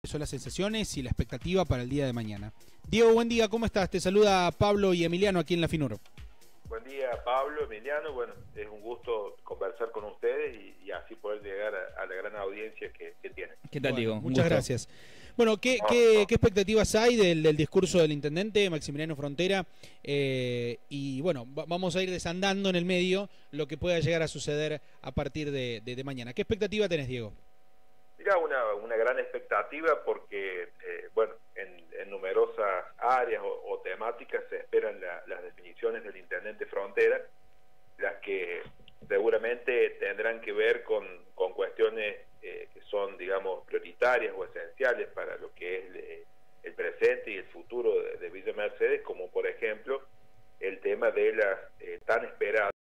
son las sensaciones y la expectativa para el día de mañana. Diego, buen día, ¿cómo estás? Te saluda Pablo y Emiliano aquí en la FINUR. Buen día, Pablo, Emiliano. Bueno, es un gusto conversar con ustedes y así poder llegar a la gran audiencia que tienen. ¿Qué tal, Diego? Muchas gracias. Bueno, ¿qué expectativas hay del discurso del intendente Maximiliano Frontera? Y bueno, vamos a ir desandando en el medio lo que pueda llegar a suceder a partir de mañana. ¿Qué expectativa tenés, Diego? Mira, una gran expectativa porque, bueno, en numerosas áreas o temáticas se esperan las definiciones del intendente Frontera, las que seguramente tendrán que ver con cuestiones que son, digamos, prioritarias o esenciales para lo que es el presente y el futuro de Villa Mercedes, como por ejemplo el tema de las tan esperadas